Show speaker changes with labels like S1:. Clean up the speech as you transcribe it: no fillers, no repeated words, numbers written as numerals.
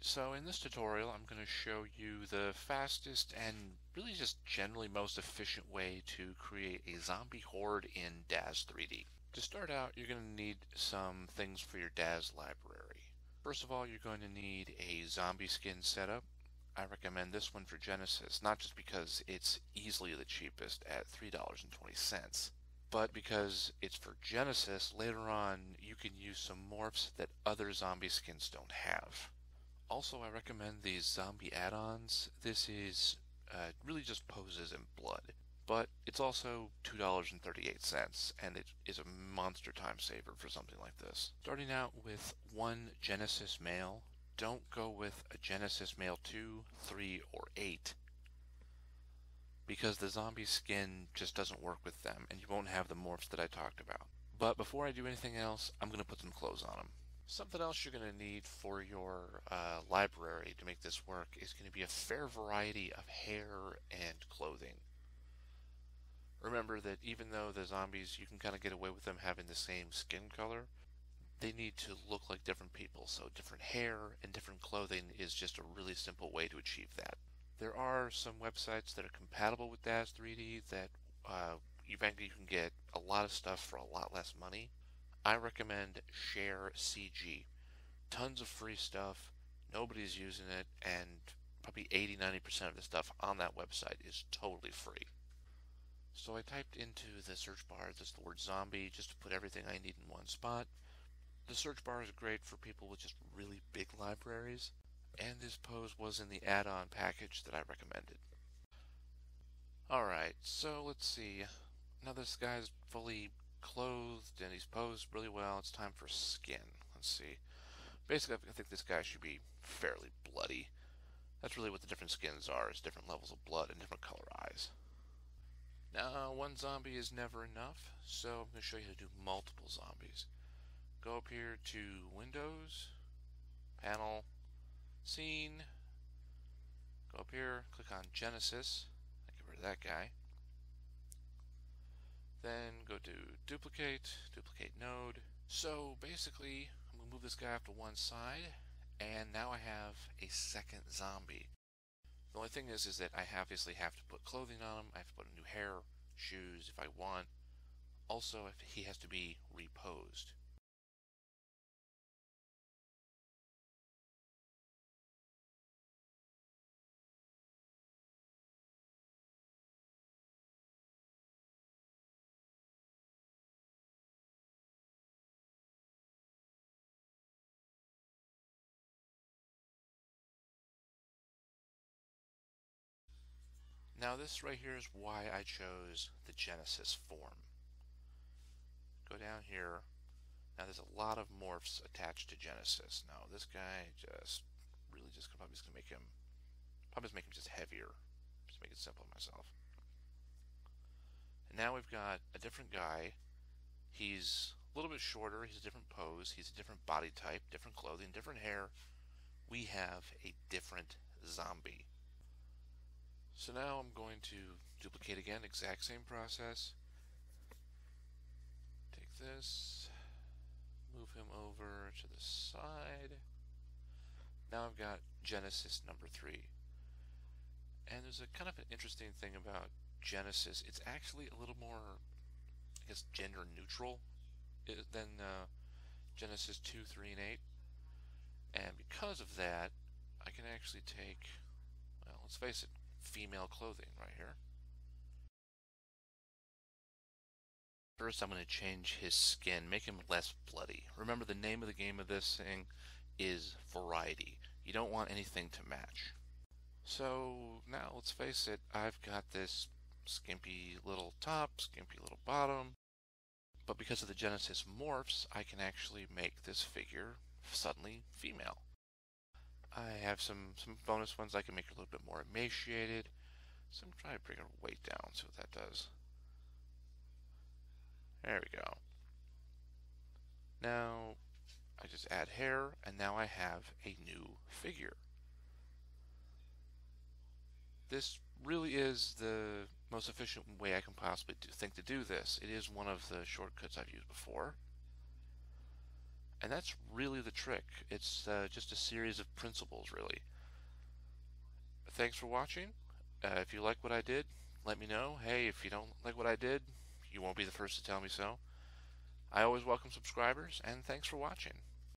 S1: Alright, so in this tutorial I'm going to show you the fastest and really just generally most efficient way to create a zombie horde in Daz3d. To start out, you're going to need some things for your Daz library. First of all, you're going to need a zombie skin setup. I recommend this one for Genesis, not just because it's easily the cheapest at $3.20, but because it's for Genesis. Later on you can use some morphs that other zombie skins don't have. Also, I recommend these zombie add-ons. This is really just poses and blood, but it's also $2.38, and it is a monster time saver for something like this. Starting out with one Genesis male. Don't go with a Genesis male 2, 3, or 8, because the zombie skin just doesn't work with them, and you won't have the morphs that I talked about. But before I do anything else, I'm going to put some clothes on them. Something else you're going to need for your library to make this work is going to be a fair variety of hair and clothing. Remember that even though the zombies, you can kind of get away with them having the same skin color, they need to look like different people, so different hair and different clothing is just a really simple way to achieve that. There are some websites that are compatible with Daz3d that you can get a lot of stuff for a lot less money. I recommend Share CG. Tons of free stuff, nobody's using it, and probably 80-90% of the stuff on that website is totally free. So I typed into the search bar just the word zombie just to put everything I need in one spot. The search bar is great for people with just really big libraries, and this pose was in the add-on package that I recommended. Alright, so let's see. Now this guy's fully clothed and he's posed really well. It's time for skin. Let's see. Basically, I think this guy should be fairly bloody. That's really what the different skins are, is different levels of blood and different color eyes. Now, one zombie is never enough, so I'm going to show you how to do multiple zombies. Go up here to Windows, Panel, Scene. Go up here, click on Genesis. Get rid of that guy. Then go to Duplicate, Duplicate Node. So basically, I'm going to move this guy off to one side, and now I have a second zombie. The only thing is that I obviously have to put clothing on him. I have to put new hair, shoes if I want. Also, if he has to be reposed. Now this right here is why I chose the Genesis form. Go down here. Now there's a lot of morphs attached to Genesis. Now this guy probably just make him just heavier. Just make it simple myself. And now we've got a different guy. He's a little bit shorter, he's a different pose, he's a different body type, different clothing, different hair. We have a different zombie. So now I'm going to duplicate again, exact same process. Take this, move him over to the side. Now I've got Genesis number 3. And there's a kind of an interesting thing about Genesis. It's actually a little more, I guess, gender neutral than Genesis 2, 3, and 8. And because of that, I can actually take, well, let's face it, female clothing right here. First, I'm going to change his skin, make him less bloody. Remember, the name of the game of this thing is variety. You don't want anything to match. So now, let's face it, I've got this skimpy little top, skimpy little bottom, but because of the Genesis morphs, I can actually make this figure suddenly female. I have some bonus ones. I can make her a little bit more emaciated. So I'm trying to bring her weight down, see what that does. There we go. Now I just add hair, and now I have a new figure. This really is the most efficient way I can possibly think to do this. It is one of the shortcuts I've used before. And that's really the trick. It's just a series of principles, really. Thanks for watching. If you like what I did, let me know. Hey, if you don't like what I did, you won't be the first to tell me so. I always welcome subscribers, and thanks for watching.